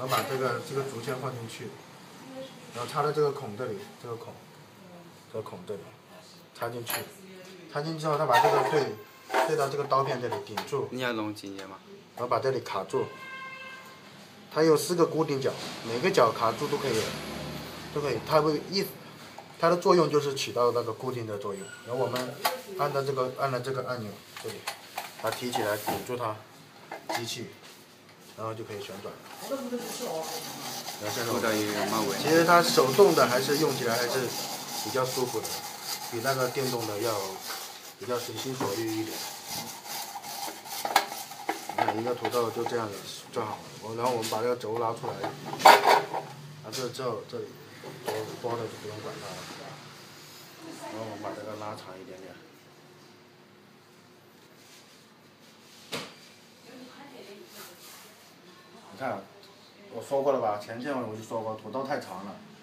然后把这个竹签放进去，然后插在这个孔这里，这个孔这里插进去，插进去之后，他把这个对到这个刀片这里顶住。 你要弄紧些嘛？ 然后把这里卡住。它有4个固定角，每个角卡住都可以。它的作用就是起到那个固定的作用。然后我们按了这个按钮这里，把它提起来顶住它，机器，然后就可以旋转了。然后现在不知道有嘛味？ 其实它手动的还是用起来还是比较舒服的，比那个电动的要比较随心所欲一点。一个土豆就这样子做好了，然后我们把这个轴拉出来，拿这之后这里多的就不用管它了，然后我们把这个拉长一点点。你看，我说过了吧？前我就说过，土豆太长了，